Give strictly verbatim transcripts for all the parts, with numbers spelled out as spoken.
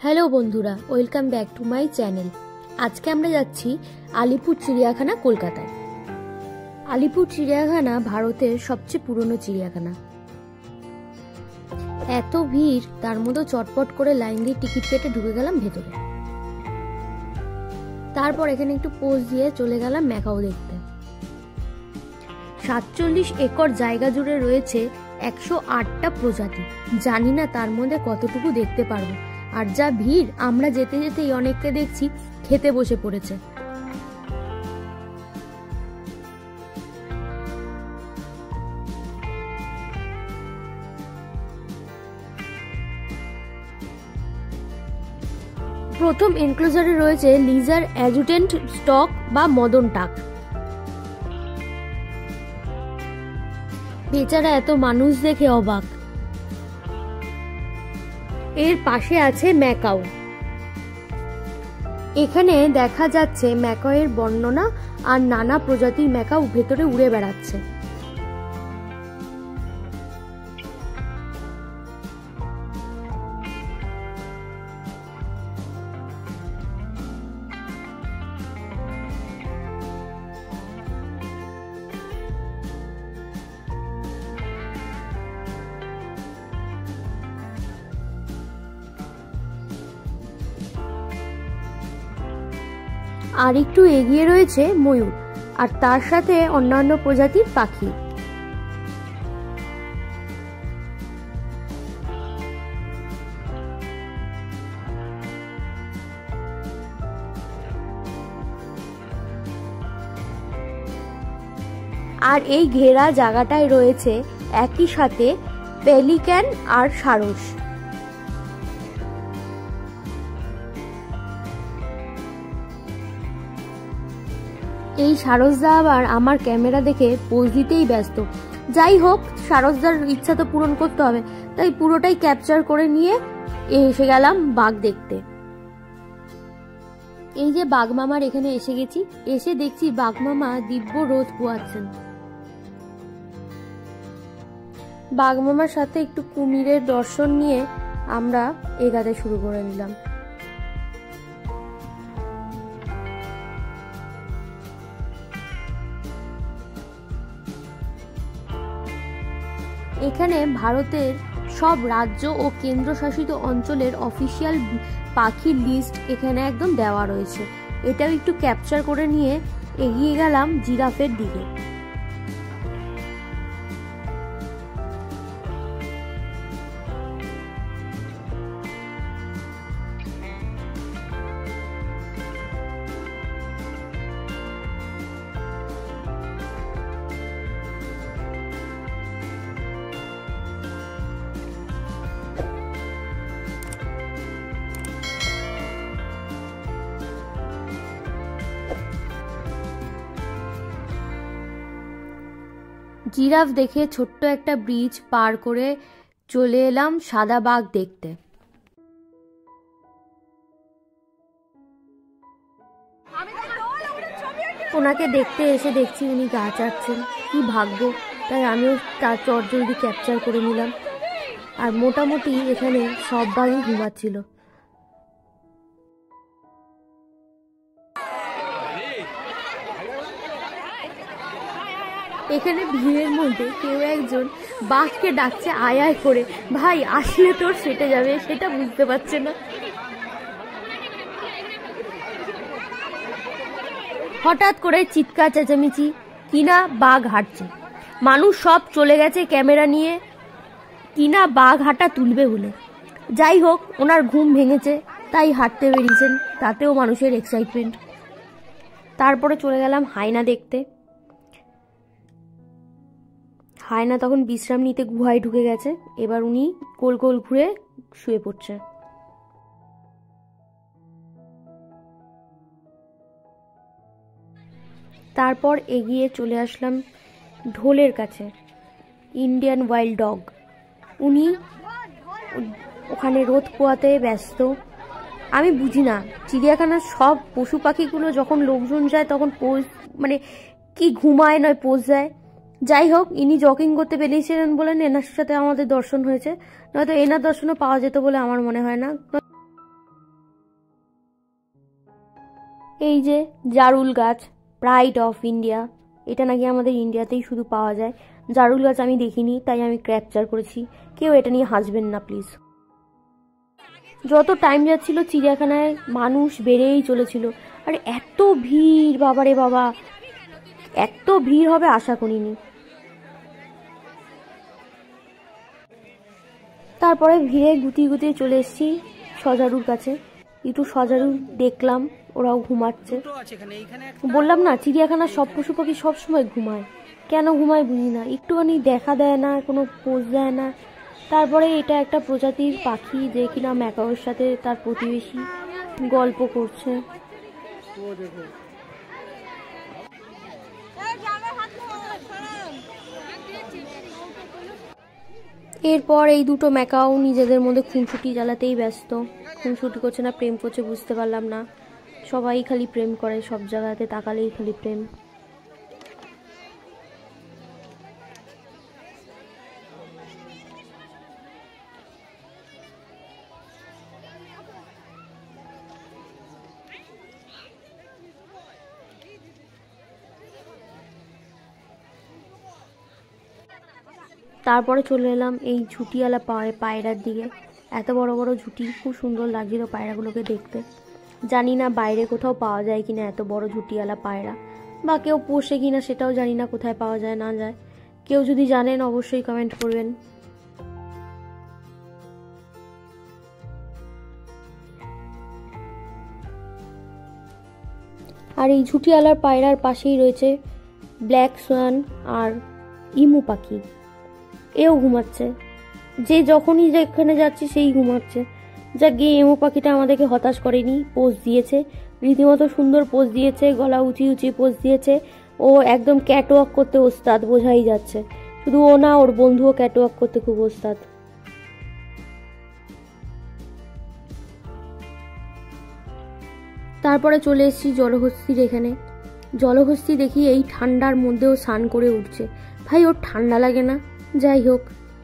Hello বন্ধুরা, welcome back to my channel. আজকে আমরা যাচ্ছি আলিপুর চিড়িয়াখানা, কলকাতায়। আলিপুর চিড়িয়াখানা ভারতের সবচেয়ে পুরনো চিড়িয়াখানা। এত ভিড়, তার মধ্যে চটপট করে লাইন দিয়ে টিকিট কেটে ঢুকে গেলাম ভেতরে। তারপর এখানে একটু পোজ দিয়ে চলে গেলাম ম্যাকাও দেখতে। সাতচল্লিশ একর জায়গা জুড়ে রয়েছে একশো আটটা প্রজাতি। জানি না তার মধ্যে কতটুকু দেখতে পারবো। আর যা ভিড়, আমরা যেতে যেতেই অনেককে দেখছি খেতে বসে পড়েছে। প্রথম এনক্লোজারে রয়েছে লিজার অ্যাডজুটেন্ট স্টক বা মদন টাক। বেচারা এত মানুষ দেখে অবাক। এর পাশে আছে ম্যাকাও। এখানে দেখা যাচ্ছে ম্যাকাওয়ের বর্ণনা আর নানা প্রজাতির ম্যাকাও ভেতরে উড়ে বেড়াচ্ছে। আর একটু এগিয়ে রয়েছে ময়ূর, আর তার সাথে অন্যান্য প্রজাতির পাখি। আর এই ঘেরা জায়গাটায় রয়েছে একই সাথে পেলিক্যান আর সারস। এই সারসদা আবার আমার ক্যামেরা দেখে পোজ দিতেই ব্যস্ত। যাই হোক, সারসদার ইচ্ছা তো পূরণ করতে হবে, তাই পুরোটাই ক্যাপচার করে নিয়ে এসে গেলাম বাঘ দেখতে। এই যে বাঘ মামার এখানে এসে গেছি, এসে দেখছি বাঘ মামা দিব্য রোদ পোয়াচ্ছেন। বাঘ মামার সাথে একটু কুমিরের দর্শন নিয়ে আমরা এগাতে শুরু করে দিলাম। এখানে ভারতের সব রাজ্য ও কেন্দ্রশাসিত অঞ্চলের অফিসিয়াল পাখির লিস্ট এখানে একদম দেওয়া রয়েছে। এটাও একটু ক্যাপচার করে নিয়ে এগিয়ে গেলাম জিরাফের দিকে। জিরাফ দেখে ছোট্ট একটা ব্রিজ পার করে চলে এলাম সাদা বাঘ দেখতে। ওনাকে দেখতে এসে দেখছি উনি গা চাচ্ছেন, কি ভাগ্য, তাই আমিও তার চটজলদি ক্যাপচার করে নিলাম। আর মোটামুটি এখানে সব বাঘই ঘুমাচ্ছিল। এখানে ভিড়ের মধ্যে কেউ একজন বাঘকে ডাকছে আয় আয় করে। ভাই, আসলে তোর সেটে যাবে, সেটা বুঝতে পারছে না। হঠাৎ করে চিৎকার চেঁচামেচি, কিনা বাঘ হাঁটছে। মানুষ সব চলে গেছে ক্যামেরা নিয়ে, কিনা বাঘ হাঁটা তুলবে বলে। যাই হোক, ওনার ঘুম ভেঙেছে তাই হাঁটতে বেরিয়েছেন, তাতেও মানুষের এক্সাইটমেন্ট। তারপরে চলে গেলাম হায়না দেখতে। হায়না তখন বিশ্রাম নিতে গুহায় ঢুকে গেছে। এবার উনি গোল গোল ঘুরে শুয়ে পড়ছে। তারপর এগিয়ে চলে আসলাম ঢোলের কাছে, ইন্ডিয়ান ওয়াইল্ড ডগ। উনি ওখানে রোদ পোয়াতে ব্যস্ত। আমি বুঝি না, চিড়িয়াখানার সব পশু পাখিগুলো যখন লোকজন যায় তখন পোজ মানে কি ঘুমায় নয় পোজ যায়। যাই হোক, ইনি জগিং করতে বেরিয়েছিলেন বলেন এনার সাথে আমাদের দর্শন হয়েছে, নয়তো এনার দর্শনও পাওয়া যেত বলে আমার মনে হয় না। এই যে জারুল গাছ, প্রাইড অফ ইন্ডিয়া, এটা নাকি আমাদের ইন্ডিয়াতেই শুধু পাওয়া যায়। জারুল গাছ আমি দেখিনি, তাই আমি ক্যাপচার করেছি। কেউ এটা নিয়ে হাসবেন না প্লিজ। যত টাইম যাচ্ছিল চিড়িয়াখানায় মানুষ বেড়েই চলেছিল, আর এত ভিড়, বাবারে বাবা, এত ভিড় হবে আশা করিনি। তারপরে ভিড়ে গুটিয়ে গুটিয়ে চলে এসেছি সজারুর কাছে। একটু সজারু দেখলাম, ওরাও ঘুমাচ্ছে। বললাম না, চিড়িয়াখানার সব পশু পাখি সবসময় ঘুমায়, কেন ঘুমায় বুঝি না, একটুখানি দেখা দেয় না, কোনো পোজ দেয় না। তারপরে এটা একটা প্রজাতির পাখি যে কিনা ম্যাকাওর সাথে তার প্রতিবেশী গল্প করছে। এরপর এই দুটো ম্যাকাও নিজেদের মধ্যে খুনসুটি জ্বালাতেই ব্যস্ত। খুনসুটি করছে না প্রেম করছে বুঝতে পারলাম না, সবাই খালি প্রেম করে, সব জায়গাতে তাকালেই খালি প্রেম। তারপরে চলে এলাম এই ঝুটিওয়ালা পায়রার দিকে। এত বড় বড় ঝুটি, খুব সুন্দর লাগছিল পায়রাগুলোকে দেখতে। জানি না বাইরে কোথাও পাওয়া যায় কিনা এত বড় ঝুটিওয়ালা পায়রা, বা কেউ পোষে কিনা সেটাও জানি না, কোথায় পাওয়া যায় না যায়। কেউ যদি জানেন অবশ্যই কমেন্ট করবেন। আর এই ঝুটিওয়ালার পায়রার পাশেই রয়েছে ব্ল্যাক সোয়ান আর ইমু পাখি, এও ঘুমাচ্ছে। যে যখনই যেখানে যাচ্ছে সেই ঘুমাচ্ছে। যা গিয়ে এমো পাখিটা আমাদেরকে হতাশ করেনি, পোজ দিয়েছে, রীতিমতো সুন্দর পোজ দিয়েছে, গলা উঁচি উঁচি পোজ দিয়েছে। ও একদম ক্যাটওয়াক করতে ওস্তাদ, বোঝাই যাচ্ছে। শুধু ও না, ওর বন্ধুও ক্যাটওয়াক করতে খুব ওস্তাদ। তারপরে চলে এসেছি জলহস্তির এখানে। জলহস্তি দেখি এই ঠান্ডার মধ্যেও স্নান করে উঠছে। ভাই, ওর ঠান্ডা লাগে না? যাই হোক,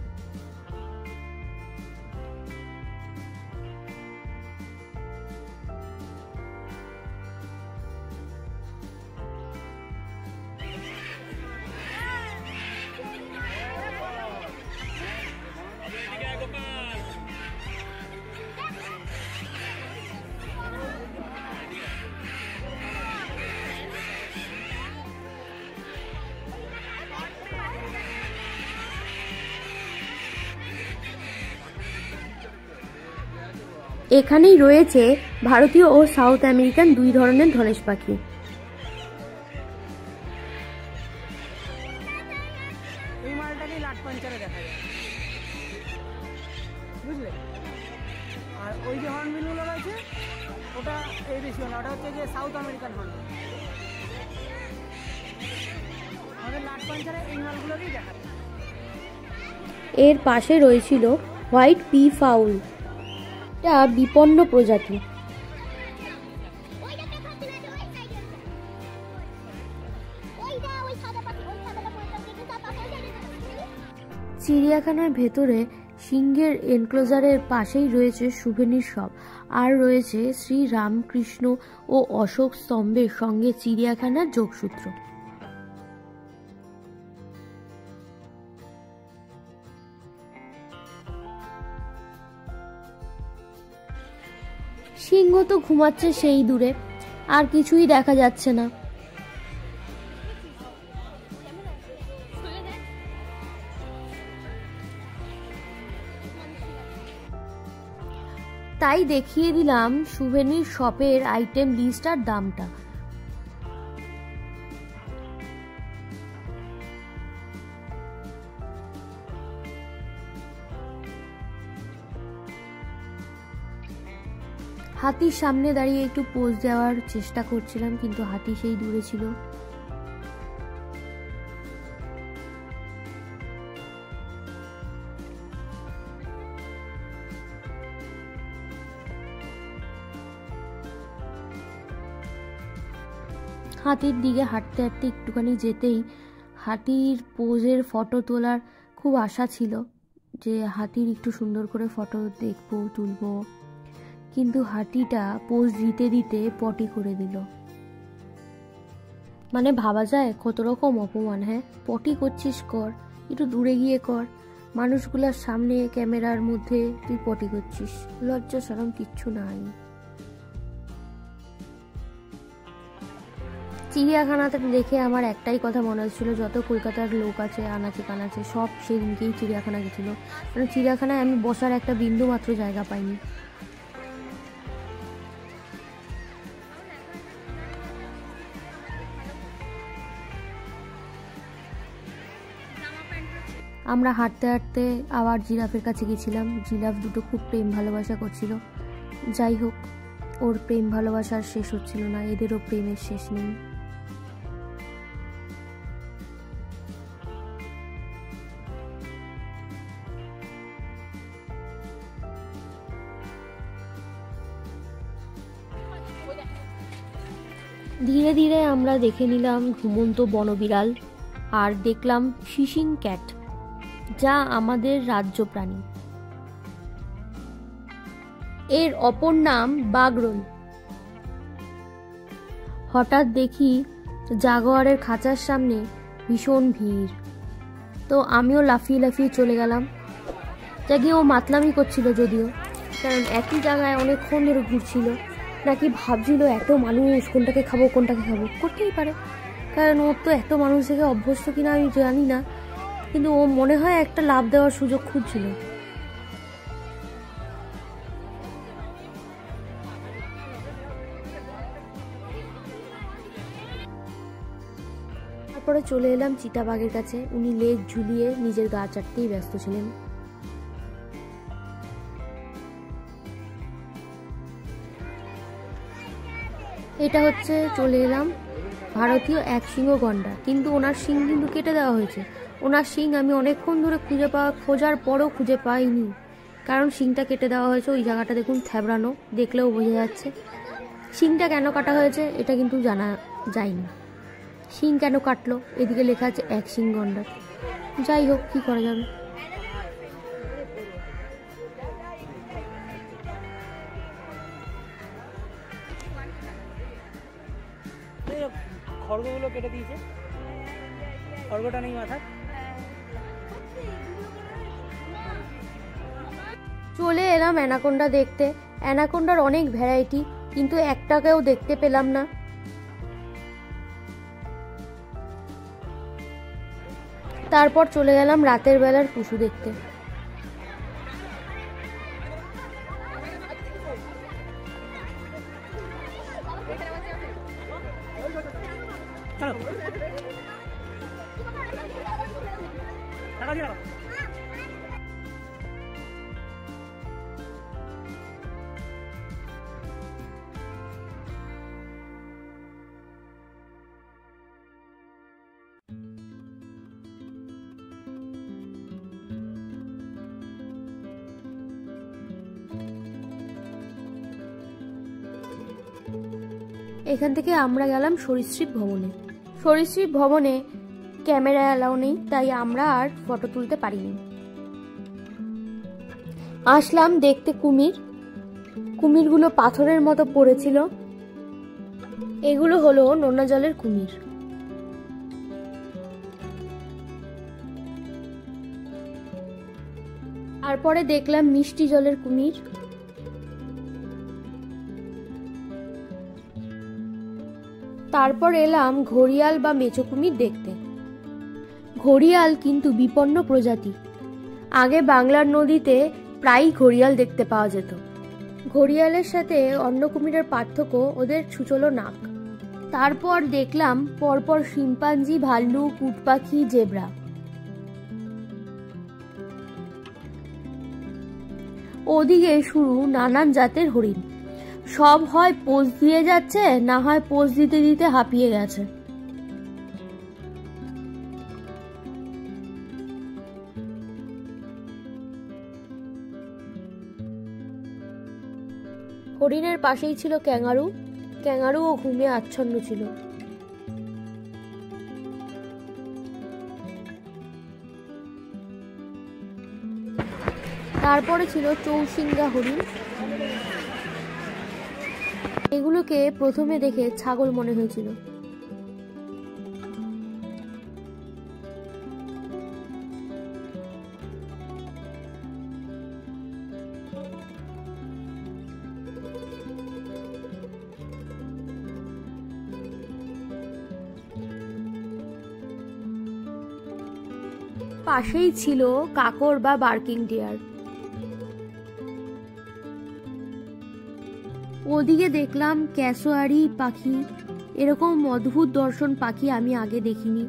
এখানেই রয়েছে ভারতীয় ও সাউথ আমেরিকান দুই ধরনের ধনেশ পাখি। এই মালটাকে লাট পাঞ্চারে দেখা যায়, বুঝলে? আর ওই যে হর্নবিলগুলো রয়েছে ওটা এই দেশীয় না, ওটা হচ্ছে যে সাউথ আমেরিকান হর্ন। আমাদের লাট পাঞ্চারে এই মালগুলোকেই দেখা যায়। এর পাশে রয়েছিল হোয়াইট পি ফাউল, এটা বিপন্ন প্রজাতি। চিড়িয়াখানার ভেতরে সিংহের এনক্লোজারের পাশেই রয়েছে সুভেনির শপ, আর রয়েছে শ্রী রামকৃষ্ণ ও অশোক স্তম্ভের সঙ্গে চিড়িয়াখানার যোগসূত্র। সিংহ তো ঘুমাচ্ছে সেই দূরে, আর কিছুই দেখা যাচ্ছে না। তাই দেখিয়ে দিলাম সুভেনির শপের আইটেম লিস্ট আর দামটা। হাতির সামনে দাঁড়িয়ে একটু পোজ দেওয়ার চেষ্টা করছিলাম, কিন্তু হাতি সেই দূরে ছিল। হাতির দিকে হাঁটতে হাঁটতে একটুখানি যেতেই হাতির পোজের ফটো তোলার খুব আশা ছিল, যে হাতির একটু সুন্দর করে ফটো দেখবো, তুলবো, কিন্তু হাতিটা পোজ দিতে দিতে পটি করে দিল। মানে ভাবা যায় কত রকম অপমান। হ্যাঁ, পটি করছিস কর, একটু দূরে গিয়ে কর, মানুষগুলোর সামনে ক্যামেরার মধ্যে তুই পটি করছিস, লজ্জা শরম কিচ্ছু নাই। চিড়িয়াখানাতে দেখে আমার একটাই কথা মনে হচ্ছিল, যত কলকাতার লোক আছে আনাচে কানাচে সব সেদিনকেই চিড়িয়াখানা গেছিল, মানে চিড়িয়াখানায় আমি বসার একটা বিন্দু মাত্র জায়গা পাইনি। আমরা হাঁটতে হাঁটতে আবার জিরাফের কাছে গেছিলাম। জিরাফ দুটো খুব প্রেম ভালোবাসা করছিল। যাই হোক, ওর প্রেম ভালোবাসার শেষ হচ্ছিল না, এদেরও প্রেমের শেষ নেই। ধীরে ধীরে আমরা দেখে নিলাম ঘুমন্ত বনবিড়াল, আর দেখলাম ফিশিং ক্যাট, যা আমাদের রাজ্য প্রাণী। এর অপর নাম বাগরোল। হঠাৎ দেখি জাগুয়ারের খাঁচার সামনে ভীষণ ভিড়, তো আমিও লাফিয়ে লাফিয়ে চলে গেলাম। যাকে ও মাতলামি করছিল যদিও, কারণ একই জায়গায় অনেকক্ষণ ধরে ঘুরছিল, নাকি ভাবছিল এত মানুষ কোনটাকে খাবো কোনটাকে খাবো, করতেই পারে, কারণ ওর তো এত মানুষ থেকে অভ্যস্ত কিনা আমি জানি না, কিন্তু ও মনে হয় একটা লাভ দেওয়ার সুযোগ খুঁজছিল। তারপরে চলে এলাম চিতাবাঘের কাছে। উনি লেজ ঝুলিয়ে নিজের গা চাটতেই ব্যস্ত ছিলেন। এটা হচ্ছে চলে এলাম ভারতীয় এক সিংহ গন্ডার, কিন্তু ওনার শিং কিন্তু কেটে দেওয়া হয়েছে। ওনার শিং আমি অনেকক্ষণ ধরে খুঁজে পাওয়া খোঁজার পরও খুঁজে পাইনি, কারণ শিংটা কেটে দেওয়া হয়েছে। ওই জায়গাটা দেখুন থ্যাবড়ানো, দেখলেও বোঝা যাচ্ছে। শিংটা কেন কাটা হয়েছে এটা কিন্তু জানা যায়নি। শিং কেন কাটলো, এদিকে লেখা আছে এক সিং গন্ডার। যাই হোক, কি করা যাবে। খড়গগুলো কেটে দিয়েছে, খড়গটা নেই মাথা। চলে এলাম অ্যানাকোন্ডা দেখতে। অ্যানাকোন্ডার অনেক ভ্যারাইটি, কিন্তু একটাকেও দেখতে পেলাম না। তারপর চলে গেলাম রাতের বেলার পশু দেখতে। এখান থেকে আমরা গেলাম সরীসৃপ ভবনে। সরীসৃপ ভবনে ক্যামেরা অ্যালাউ নেই, তাই আমরা আর ফটো তুলতে পারিনি। আসলাম দেখতে কুমির। কুমিরগুলো পাথরের মতো পড়েছিল। এগুলো হলো নোনা জলের কুমির। তারপরে দেখলাম মিষ্টি জলের কুমির। তারপর এলাম ঘড়িয়াল বা মেছো কুমির দেখতে। ঘড়িয়াল কিন্তু বিপন্ন প্রজাতি। আগে বাংলার নদীতে প্রায়ই ঘড়িয়াল দেখতে পাওয়া যেত। ঘড়িয়ালের সাথে অন্য কুমিরের পার্থক্য ওদের ছুচলো নাক। তারপর দেখলাম পরপর শিম্পাঞ্জি, ভাল্লুক, উট পাখি, জেব্রা। ওদিকে শুরু নানান জাতের হরিণ। সব হয় পোজ দিয়ে যাচ্ছে, না হয় পোজ দিতে দিতে হাঁপিয়ে গেছে। হরিণের পাশেই ছিল ক্যাঙ্গারু। ক্যাঙ্গারুও ঘুমে আচ্ছন্ন ছিল। তারপরে ছিল চৌশিঙ্গা হরিণ। এগুলোকে প্রথমে দেখে ছাগল মনে হয়েছিল, পাশেই ছিল কাকর বা বার্কিং ডিয়ার। ওদিকে দেখলাম ক্যাসোয়ারি পাখি। এরকম অদ্ভুত দর্শন পাখি আমি আগে দেখিনি।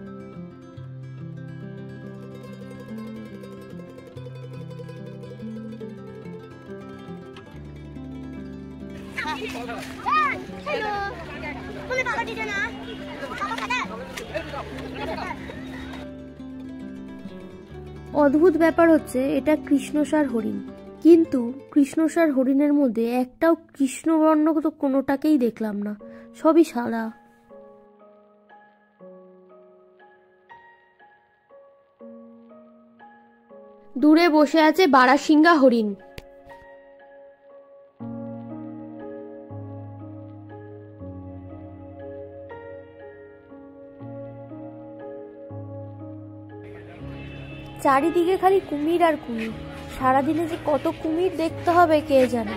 অদ্ভুত ব্যাপার হচ্ছে এটা কৃষ্ণসার হরিণ, কিন্তু কৃষ্ণসার হরিণের মধ্যে একটাও কৃষ্ণবর্ণ তো কোনোটাকেই দেখলাম না, সবই সাদা। দূরে বসে আছে বারাসিঙ্গা হরিণ। চারিদিকে খালি কুমির আর কুমির। সারাদিনে যে কত কুমির দেখতে হবে কে জানে।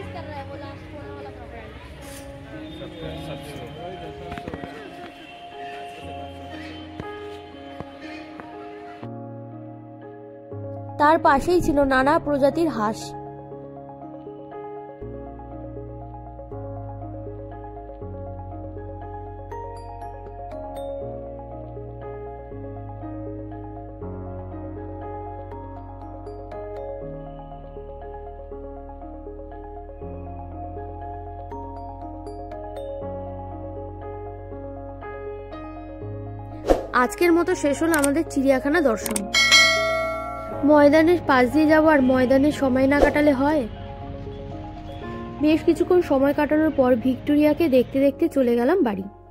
তার পাশেই ছিল নানা প্রজাতির হাঁস। আজকের মতো শেষ হলো আমাদের চিড়িয়াখানা দর্শন। ময়দানের পাশ দিয়ে যাবো আর ময়দানে সময় না কাটালে হয়? বেশ কিছুক্ষণ সময় কাটানোর পর ভিক্টোরিয়াকে দেখতে দেখতে চলে গেলাম বাড়ি।